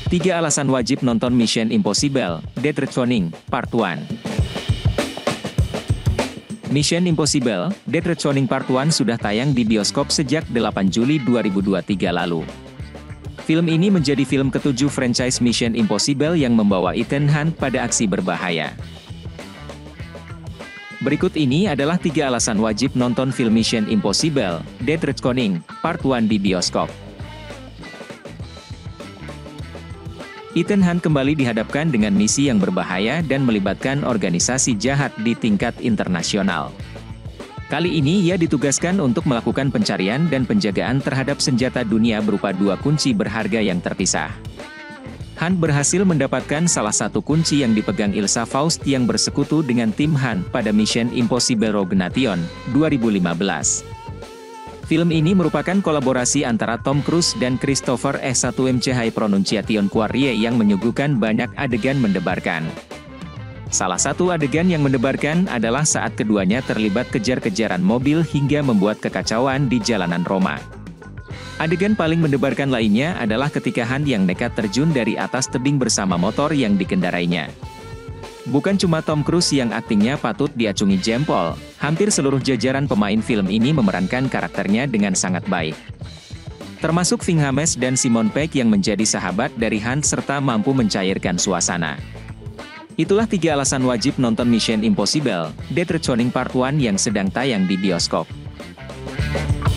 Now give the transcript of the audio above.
3 alasan wajib nonton Mission Impossible: Dead Reckoning Part 1. Mission Impossible: Dead Reckoning Part 1 sudah tayang di bioskop sejak 8 Juli 2023 lalu. Film ini menjadi film ke-7 franchise Mission Impossible yang membawa Ethan Hunt pada aksi berbahaya. Berikut ini adalah 3 alasan wajib nonton film Mission Impossible: Dead Reckoning Part 1 di bioskop. Ethan Hunt kembali dihadapkan dengan misi yang berbahaya dan melibatkan organisasi jahat di tingkat internasional. Kali ini ia ditugaskan untuk melakukan pencarian dan penjagaan terhadap senjata dunia berupa 2 kunci berharga yang terpisah. Hunt berhasil mendapatkan salah satu kunci yang dipegang Ilsa Faust yang bersekutu dengan tim Hunt pada Mission Impossible Rogue Nation 2015. Film ini merupakan kolaborasi antara Tom Cruise dan Christopher S1MCH Pronunciation Quarrie yang menyuguhkan banyak adegan mendebarkan. Salah satu adegan yang mendebarkan adalah saat keduanya terlibat kejar-kejaran mobil hingga membuat kekacauan di jalanan Roma. Adegan paling mendebarkan lainnya adalah ketika Han yang nekat terjun dari atas tebing bersama motor yang dikendarainya. Bukan cuma Tom Cruise yang aktingnya patut diacungi jempol, hampir seluruh jajaran pemain film ini memerankan karakternya dengan sangat baik. Termasuk Ving Rhames dan Simon Pegg yang menjadi sahabat dari Han serta mampu mencairkan suasana. Itulah 3 alasan wajib nonton Mission Impossible: Dead Reckoning Part 1 yang sedang tayang di bioskop.